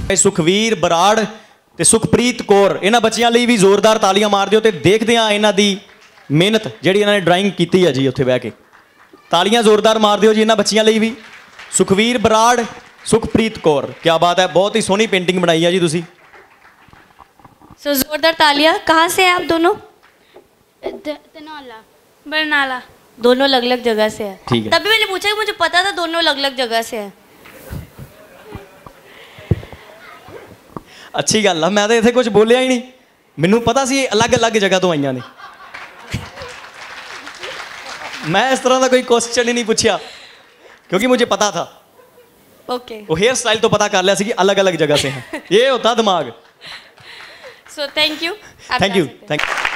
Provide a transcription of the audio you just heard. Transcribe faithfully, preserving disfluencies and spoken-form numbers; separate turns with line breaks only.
सुखवीर बराड़ ते सुखप्रीत कौर, इन्हां बच्चियां लई भी जोरदार तालियां मार दिओ ते देखदे हां इन्हां दी मेहनत जिहड़ी इन्हां ने ड्राइंग कीती है जी उत्थे बह के। तालियां जोरदार मार दिओ जी इन्हां बच्चियां लई भी। सुखवीर बराड़, सुखप्रीत कौर, क्या बात है, बहुत ही सोहनी पेंटिंग बनाई है जी तुसी।
सो जोरदार तालियां। कहाँ से हैं आप दोनों?
तनौला
बरनाला। दोनों अलग अलग जगह से है।
ठीक है।
तभी मैंने पूछा कि मुझे पता था दोनों अलग अलग जगह से है।
अच्छी गल है, मैं तो इत्थे कुछ बोलिया ही नहीं, मैनू पता सी अलग अलग जगह तो आईयां ने। मैं इस तरह का कोई क्वेश्चन ही नहीं पूछा क्योंकि मुझे पता था।
ओके।
वो हेयर स्टाइल तो पता कर लिया सी कि अलग अलग जगह से हैं। ये होता दिमाग।
So thank you.
Thank you thank you.